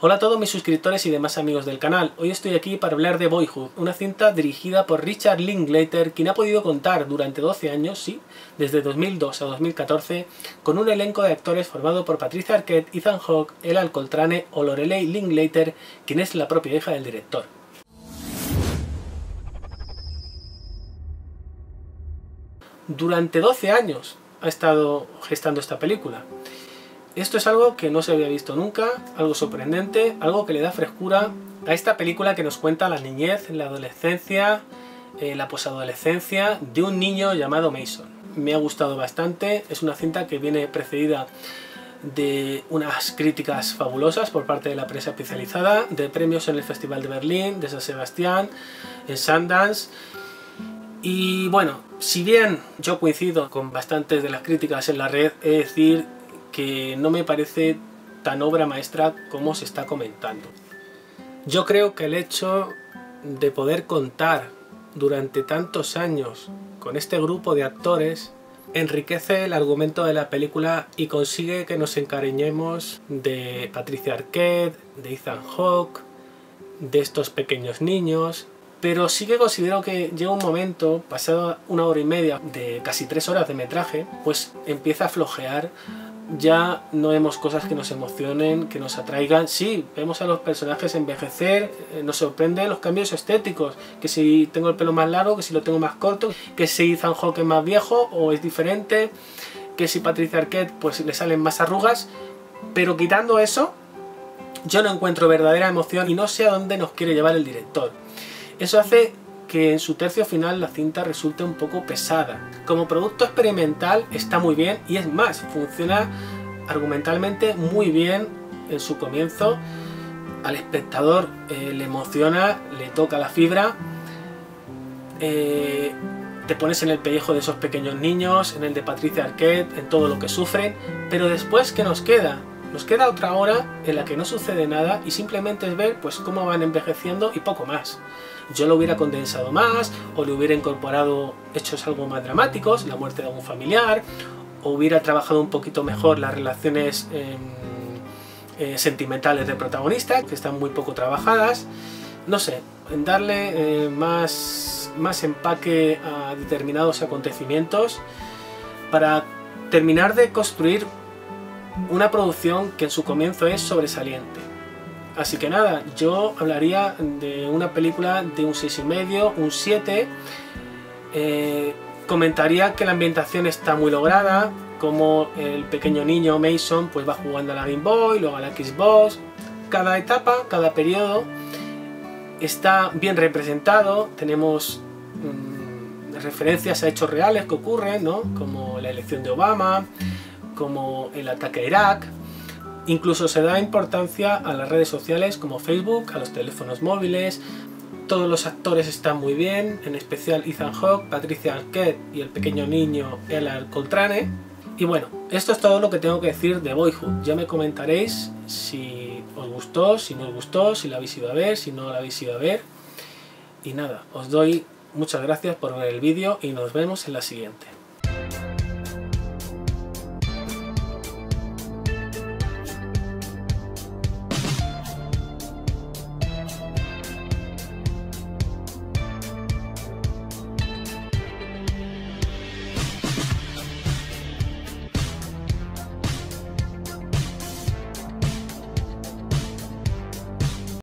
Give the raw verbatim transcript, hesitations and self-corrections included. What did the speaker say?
Hola a todos mis suscriptores y demás amigos del canal. Hoy estoy aquí para hablar de Boyhood, una cinta dirigida por Richard Linklater, quien ha podido contar durante doce años, sí, desde dos mil dos a dos mil catorce, con un elenco de actores formado por Patricia Arquette, Ethan Hawke, Ella Coltrane o Lorelei Linklater, quien es la propia hija del director. Durante doce años ha estado gestando esta película. Esto es algo que no se había visto nunca, algo sorprendente, algo que le da frescura a esta película que nos cuenta la niñez, la adolescencia, eh, la posadolescencia de un niño llamado Mason. Me ha gustado bastante, es una cinta que viene precedida de unas críticas fabulosas por parte de la prensa especializada, de premios en el Festival de Berlín, de San Sebastián, en Sundance. Y bueno, si bien yo coincido con bastantes de las críticas en la red, es decir, que no me parece tan obra maestra como se está comentando. Yo creo que el hecho de poder contar durante tantos años con este grupo de actores enriquece el argumento de la película y consigue que nos encariñemos de Patricia Arquette, de Ethan Hawke, de estos pequeños niños. Pero sí que considero que llega un momento, pasada una hora y media de casi tres horas de metraje, pues empieza a flojear. Ya no vemos cosas que nos emocionen, que nos atraigan. Sí, vemos a los personajes envejecer, eh, nos sorprenden los cambios estéticos, que si tengo el pelo más largo, que si lo tengo más corto, que si Ethan Hawke es más viejo o es diferente, que si Patricia Arquette pues le salen más arrugas, pero quitando eso, yo no encuentro verdadera emoción y no sé a dónde nos quiere llevar el director. Eso hace que en su tercio final la cinta resulte un poco pesada. Como producto experimental está muy bien y es más, funciona argumentalmente muy bien en su comienzo. Al espectador eh, le emociona, le toca la fibra, eh, te pones en el pellejo de esos pequeños niños, en el de Patricia Arquette, en todo lo que sufren, pero después, ¿qué nos queda? Nos queda otra hora en la que no sucede nada y simplemente es ver pues cómo van envejeciendo y poco más. Yo lo hubiera condensado más, o le hubiera incorporado hechos algo más dramáticos, la muerte de algún familiar, o hubiera trabajado un poquito mejor las relaciones eh, eh, sentimentales del protagonista, que están muy poco trabajadas. No sé, en darle eh, más, más empaque a determinados acontecimientos para terminar de construir una producción que en su comienzo es sobresaliente. Así que nada, yo hablaría de una película de un seis y medio, un siete. Eh, comentaría que la ambientación está muy lograda, como el pequeño niño Mason pues va jugando a la Game Boy, luego a la Xbox. Cada etapa, cada periodo está bien representado. Tenemos mmm, referencias a hechos reales que ocurren, ¿no? Como la elección de Obama, como el ataque a Irak. Incluso se da importancia a las redes sociales como Facebook, a los teléfonos móviles. Todos los actores están muy bien, en especial Ethan Hawke, Patricia Arquette y el pequeño niño Ella Coltrane. Y bueno, esto es todo lo que tengo que decir de Boyhood. Ya me comentaréis si os gustó, si no os gustó, si la habéis ido a ver, si no la habéis ido a ver. Y nada, os doy muchas gracias por ver el vídeo y nos vemos en la siguiente.